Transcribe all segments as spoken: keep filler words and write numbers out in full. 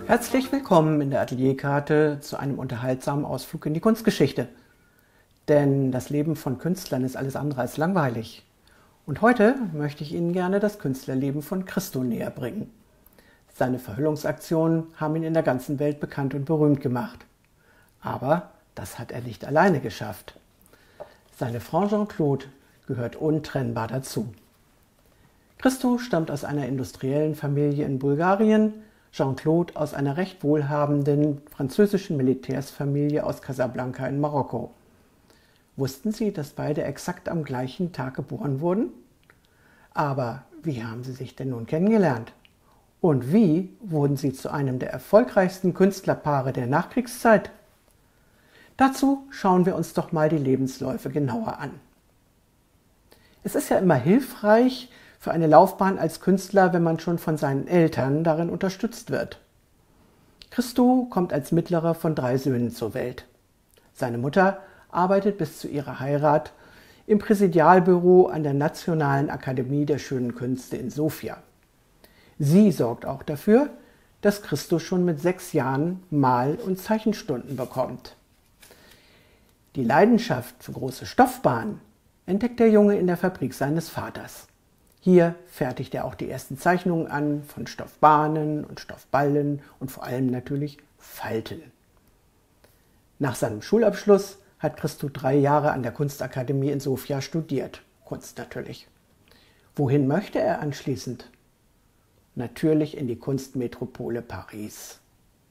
Herzlich willkommen in der Atelierkarte zu einem unterhaltsamen Ausflug in die Kunstgeschichte. Denn das Leben von Künstlern ist alles andere als langweilig. Und heute möchte ich Ihnen gerne das Künstlerleben von Christo näher bringen. Seine Verhüllungsaktionen haben ihn in der ganzen Welt bekannt und berühmt gemacht. Aber das hat er nicht alleine geschafft. Seine Frau Jeanne-Claude gehört untrennbar dazu. Christo stammt aus einer industriellen Familie in Bulgarien, Jeanne-Claude aus einer recht wohlhabenden französischen Militärsfamilie aus Casablanca in Marokko. Wussten Sie, dass beide exakt am gleichen Tag geboren wurden? Aber wie haben sie sich denn nun kennengelernt? Und wie wurden sie zu einem der erfolgreichsten Künstlerpaare der Nachkriegszeit? Dazu schauen wir uns doch mal die Lebensläufe genauer an. Es ist ja immer hilfreich für eine Laufbahn als Künstler, wenn man schon von seinen Eltern darin unterstützt wird. Christo kommt als mittlerer von drei Söhnen zur Welt. Seine Mutter arbeitet bis zu ihrer Heirat im Präsidialbüro an der Nationalen Akademie der Schönen Künste in Sofia. Sie sorgt auch dafür, dass Christo schon mit sechs Jahren Mal- und Zeichenstunden bekommt. Die Leidenschaft für große Stoffbahnen entdeckt der Junge in der Fabrik seines Vaters. Hier fertigt er auch die ersten Zeichnungen an von Stoffbahnen und Stoffballen und vor allem natürlich Falten. Nach seinem Schulabschluss hat Christo drei Jahre an der Kunstakademie in Sofia studiert. Kunst natürlich. Wohin möchte er anschließend? Natürlich in die Kunstmetropole Paris.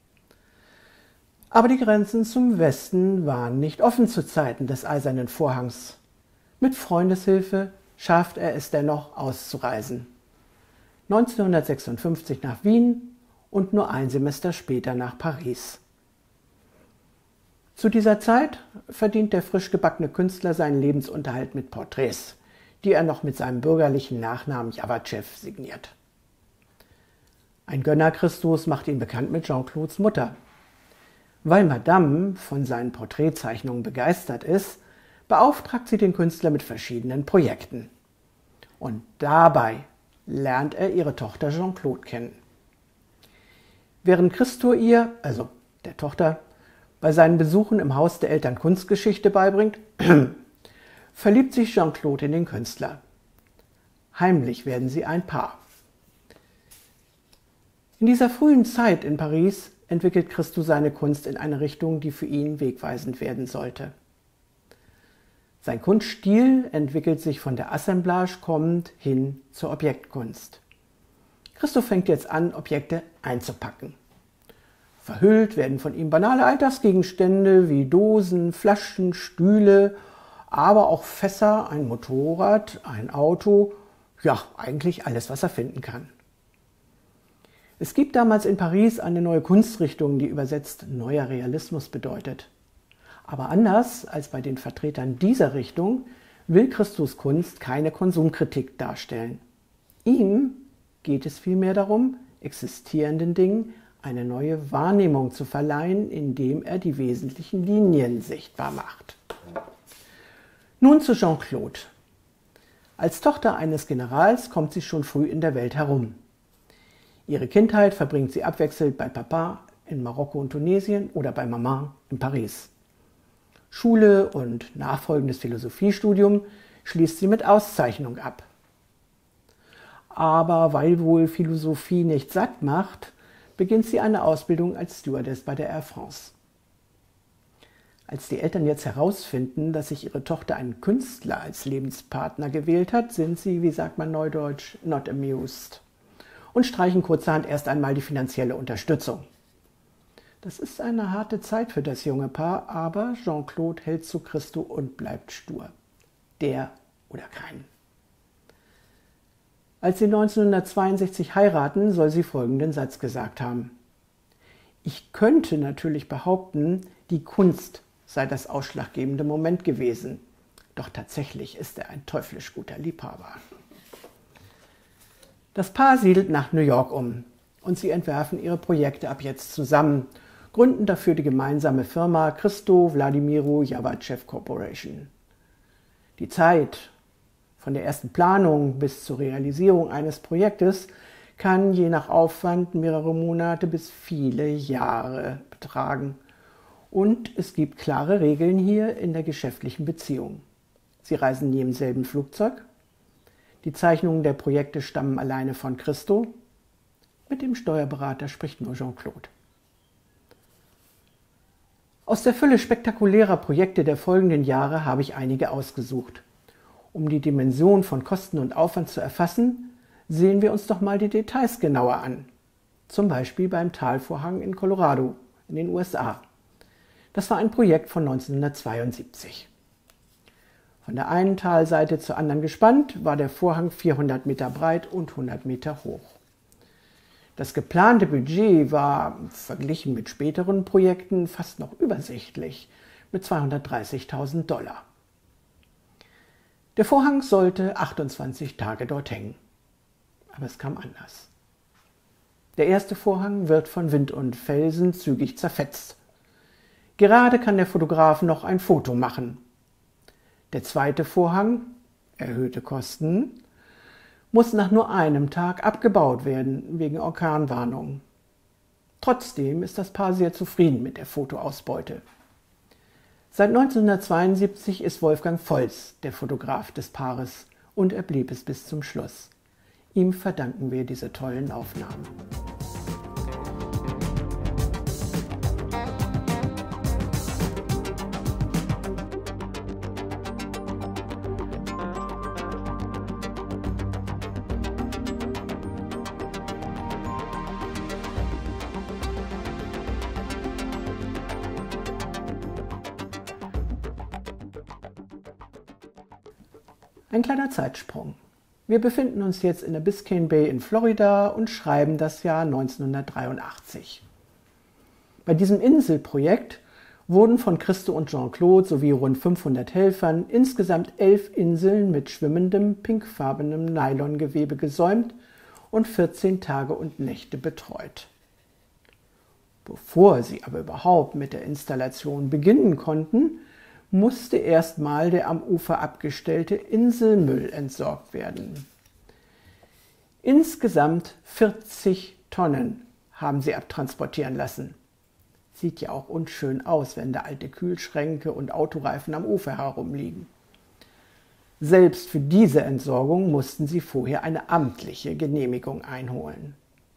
Aber die Grenzen zum Westen waren nicht offen zu Zeiten des Eisernen Vorhangs. Mit Freundeshilfe schafft er es dennoch auszureisen. neunzehnhundertsechsundfünfzig nach Wien und nur ein Semester später nach Paris. Zu dieser Zeit verdient der frisch gebackene Künstler seinen Lebensunterhalt mit Porträts, die er noch mit seinem bürgerlichen Nachnamen Jawatschew signiert. Ein Gönner Christos macht ihn bekannt mit Jeanne-Claudes Mutter. Weil Madame von seinen Porträtzeichnungen begeistert ist, beauftragt sie den Künstler mit verschiedenen Projekten. Und dabei lernt er ihre Tochter Jeanne-Claude kennen. Während Christo ihr, also der Tochter, bei seinen Besuchen im Haus der Eltern Kunstgeschichte beibringt, verliebt sich Jeanne-Claude in den Künstler. Heimlich werden sie ein Paar. In dieser frühen Zeit in Paris entwickelt Christo seine Kunst in eine Richtung, die für ihn wegweisend werden sollte. Sein Kunststil entwickelt sich von der Assemblage kommend hin zur Objektkunst. Christo fängt jetzt an, Objekte einzupacken. Verhüllt werden von ihm banale Alltagsgegenstände wie Dosen, Flaschen, Stühle, aber auch Fässer, ein Motorrad, ein Auto, ja, eigentlich alles, was er finden kann. Es gibt damals in Paris eine neue Kunstrichtung, die übersetzt neuer Realismus bedeutet. Aber anders als bei den Vertretern dieser Richtung will Christos Kunst keine Konsumkritik darstellen. Ihm geht es vielmehr darum, existierenden Dingen eine neue Wahrnehmung zu verleihen, indem er die wesentlichen Linien sichtbar macht. Nun zu Jeanne-Claude. Als Tochter eines Generals kommt sie schon früh in der Welt herum. Ihre Kindheit verbringt sie abwechselnd bei Papa in Marokko und Tunesien oder bei Mama in Paris. Schule und nachfolgendes Philosophiestudium schließt sie mit Auszeichnung ab. Aber weil wohl Philosophie nicht satt macht, beginnt sie eine Ausbildung als Stewardess bei der Air France. Als die Eltern jetzt herausfinden, dass sich ihre Tochter einen Künstler als Lebenspartner gewählt hat, sind sie, wie sagt man neudeutsch, not amused und streichen kurzerhand erst einmal die finanzielle Unterstützung. Das ist eine harte Zeit für das junge Paar, aber Jeanne-Claude hält zu Christo und bleibt stur. Der oder kein. Als sie neunzehnhundertzweiundsechzig heiraten, soll sie folgenden Satz gesagt haben: Ich könnte natürlich behaupten, die Kunst sei das ausschlaggebende Moment gewesen. Doch tatsächlich ist er ein teuflisch guter Liebhaber. Das Paar siedelt nach New York um und sie entwerfen ihre Projekte ab jetzt zusammen, gründen dafür die gemeinsame Firma Christo Vladimiro Jawatschew Corporation. Die Zeit von der ersten Planung bis zur Realisierung eines Projektes kann je nach Aufwand mehrere Monate bis viele Jahre betragen. Und es gibt klare Regeln hier in der geschäftlichen Beziehung. Sie reisen nie im selben Flugzeug. Die Zeichnungen der Projekte stammen alleine von Christo. Mit dem Steuerberater spricht nur Jean-Claude. Aus der Fülle spektakulärer Projekte der folgenden Jahre habe ich einige ausgesucht. Um die Dimension von Kosten und Aufwand zu erfassen, sehen wir uns doch mal die Details genauer an. Zum Beispiel beim Talvorhang in Colorado in den U S A. Das war ein Projekt von neunzehnhundertzweiundsiebzig. Von der einen Talseite zur anderen gespannt, war der Vorhang vierhundert Meter breit und hundert Meter hoch. Das geplante Budget war, verglichen mit späteren Projekten, fast noch übersichtlich, mit zweihundertdreißigtausend Dollar. Der Vorhang sollte achtundzwanzig Tage dort hängen. Aber es kam anders. Der erste Vorhang wird von Wind und Felsen zügig zerfetzt. Gerade kann der Fotograf noch ein Foto machen. Der zweite Vorhang, erhöhte Kosten, muss nach nur einem Tag abgebaut werden, wegen Orkanwarnung. Trotzdem ist das Paar sehr zufrieden mit der Fotoausbeute. Seit neunzehnhundertzweiundsiebzig ist Wolfgang Volz der Fotograf des Paares und er blieb es bis zum Schluss. Ihm verdanken wir diese tollen Aufnahmen. Ein kleiner Zeitsprung. Wir befinden uns jetzt in der Biscayne Bay in Florida und schreiben das Jahr neunzehnhundertdreiundachtzig. Bei diesem Inselprojekt wurden von Christo und Jean-Claude sowie rund fünfhundert Helfern insgesamt elf Inseln mit schwimmendem, pinkfarbenem Nylongewebe gesäumt und vierzehn Tage und Nächte betreut. Bevor sie aber überhaupt mit der Installation beginnen konnten, musste erstmal der am Ufer abgestellte Inselmüll entsorgt werden. Insgesamt vierzig Tonnen haben sie abtransportieren lassen. Sieht ja auch unschön aus, wenn da alte Kühlschränke und Autoreifen am Ufer herumliegen. Selbst für diese Entsorgung mussten sie vorher eine amtliche Genehmigung einholen.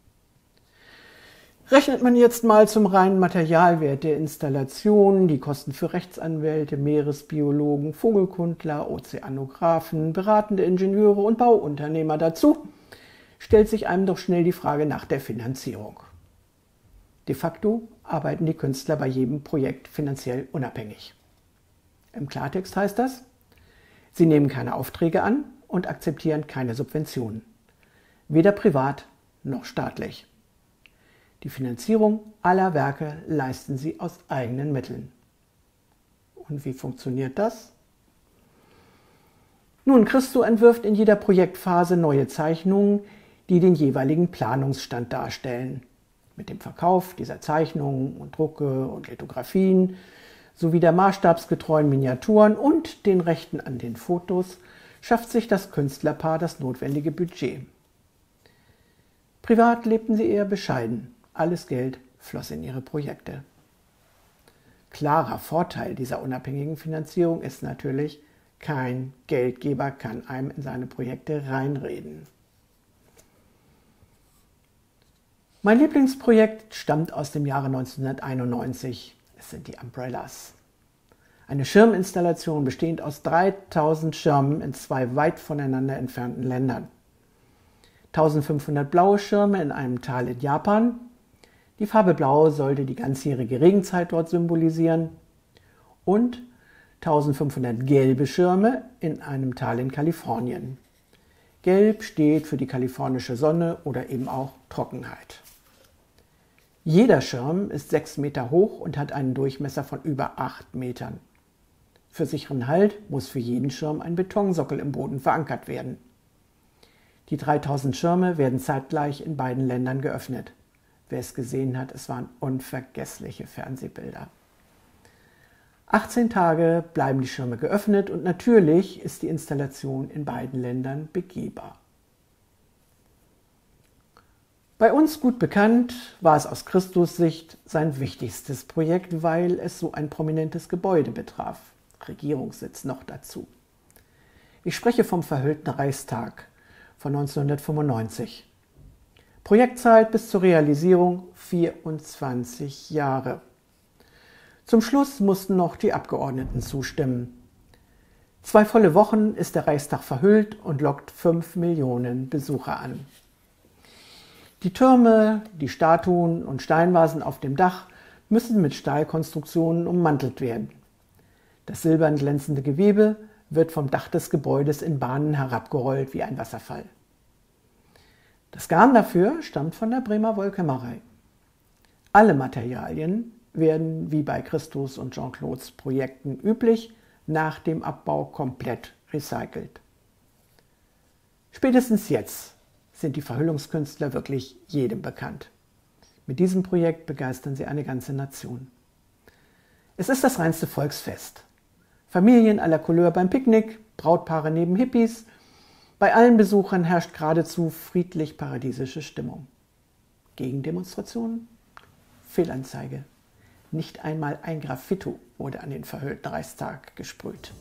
Rechnet man jetzt mal zum reinen Materialwert der Installation, die Kosten für Rechtsanwälte, Meeresbiologen, Vogelkundler, Ozeanographen, beratende Ingenieure und Bauunternehmer dazu, stellt sich einem doch schnell die Frage nach der Finanzierung. De facto arbeiten die Künstler bei jedem Projekt finanziell unabhängig. Im Klartext heißt das, sie nehmen keine Aufträge an und akzeptieren keine Subventionen, weder privat noch staatlich. Die Finanzierung aller Werke leisten sie aus eigenen Mitteln. Und wie funktioniert das? Nun, Christo entwirft in jeder Projektphase neue Zeichnungen, die den jeweiligen Planungsstand darstellen. Mit dem Verkauf dieser Zeichnungen und Drucke und Lithografien sowie der maßstabsgetreuen Miniaturen und den Rechten an den Fotos schafft sich das Künstlerpaar das notwendige Budget. Privat lebten sie eher bescheiden. Alles Geld floss in ihre Projekte. Klarer Vorteil dieser unabhängigen Finanzierung ist natürlich, kein Geldgeber kann einem in seine Projekte reinreden. Mein Lieblingsprojekt stammt aus dem Jahre neunzehnhunderteinundneunzig. Es sind die Umbrellas. Eine Schirminstallation bestehend aus dreitausend Schirmen in zwei weit voneinander entfernten Ländern. eintausendfünfhundert blaue Schirme in einem Tal in Japan. Die Farbe Blau sollte die ganzjährige Regenzeit dort symbolisieren. Und eintausendfünfhundert gelbe Schirme in einem Tal in Kalifornien. Gelb steht für die kalifornische Sonne oder eben auch Trockenheit. Jeder Schirm ist sechs Meter hoch und hat einen Durchmesser von über acht Metern. Für sicheren Halt muss für jeden Schirm ein Betonsockel im Boden verankert werden. Die dreitausend Schirme werden zeitgleich in beiden Ländern geöffnet. Wer es gesehen hat, es waren unvergessliche Fernsehbilder. achtzehn Tage bleiben die Schirme geöffnet und natürlich ist die Installation in beiden Ländern begehbar. Bei uns gut bekannt war es aus Christus Sicht sein wichtigstes Projekt, weil es so ein prominentes Gebäude betraf. Regierungssitz noch dazu. Ich spreche vom verhüllten Reichstag von neunzehnhundertfünfundneunzig. Projektzeit bis zur Realisierung vierundzwanzig Jahre. Zum Schluss mussten noch die Abgeordneten zustimmen. Zwei volle Wochen ist der Reichstag verhüllt und lockt fünf Millionen Besucher an. Die Türme, die Statuen und Steinvasen auf dem Dach müssen mit Stahlkonstruktionen ummantelt werden. Das silbern glänzende Gewebe wird vom Dach des Gebäudes in Bahnen herabgerollt wie ein Wasserfall. Das Garn dafür stammt von der Bremer Wollkämmerei. Alle Materialien werden, wie bei Christus und Jean-Claudes Projekten üblich, nach dem Abbau komplett recycelt. Spätestens jetzt sind die Verhüllungskünstler wirklich jedem bekannt. Mit diesem Projekt begeistern sie eine ganze Nation. Es ist das reinste Volksfest. Familien aller Couleur beim Picknick, Brautpaare neben Hippies. Bei allen Besuchern herrscht geradezu friedlich paradiesische Stimmung. Gegendemonstrationen? Fehlanzeige. Nicht einmal ein Graffito wurde an den verhüllten Reichstag gesprüht.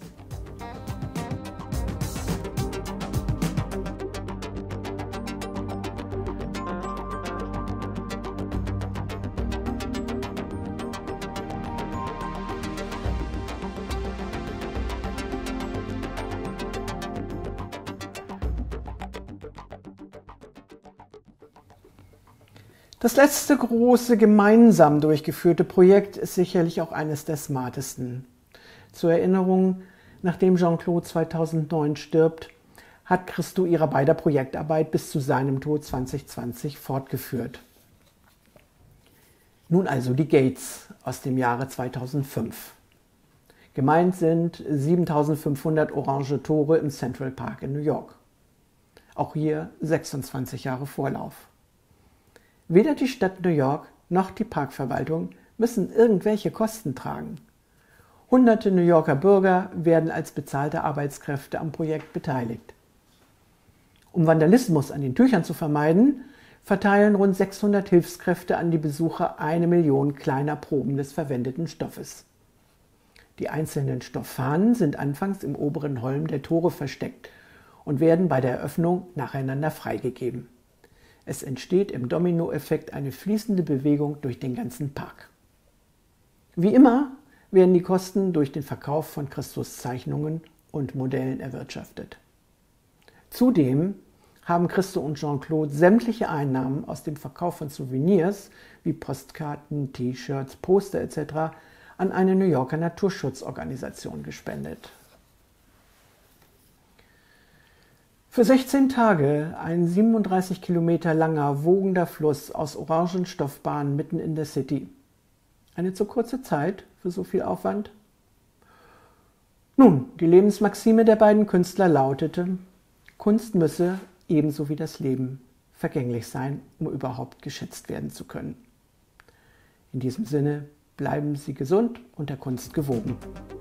Das letzte große gemeinsam durchgeführte Projekt ist sicherlich auch eines der smartesten. Zur Erinnerung, nachdem Jean-Claude zweitausendneun stirbt, hat Christo ihrer beider Projektarbeit bis zu seinem Tod zweitausendzwanzig fortgeführt. Nun also die Gates aus dem Jahre zweitausendfünf. Gemeint sind siebentausendfünfhundert orange Tore im Central Park in New York. Auch hier sechsundzwanzig Jahre Vorlauf. Weder die Stadt New York noch die Parkverwaltung müssen irgendwelche Kosten tragen. Hunderte New Yorker Bürger werden als bezahlte Arbeitskräfte am Projekt beteiligt. Um Vandalismus an den Tüchern zu vermeiden, verteilen rund sechshundert Hilfskräfte an die Besucher eine Million kleiner Proben des verwendeten Stoffes. Die einzelnen Stofffahnen sind anfangs im oberen Holm der Tore versteckt und werden bei der Eröffnung nacheinander freigegeben. Es entsteht im Dominoeffekt eine fließende Bewegung durch den ganzen Park. Wie immer werden die Kosten durch den Verkauf von Christus Zeichnungen und Modellen erwirtschaftet. Zudem haben Christo und Jean-Claude sämtliche Einnahmen aus dem Verkauf von Souvenirs wie Postkarten, T-Shirts, Poster et cetera an eine New Yorker Naturschutzorganisation gespendet. Für sechzehn Tage ein siebenunddreißig Kilometer langer, wogender Fluss aus Orangenstoffbahnen mitten in der City. Eine zu kurze Zeit für so viel Aufwand? Nun, die Lebensmaxime der beiden Künstler lautete: Kunst müsse, ebenso wie das Leben, vergänglich sein, um überhaupt geschätzt werden zu können. In diesem Sinne, bleiben Sie gesund und der Kunst gewogen.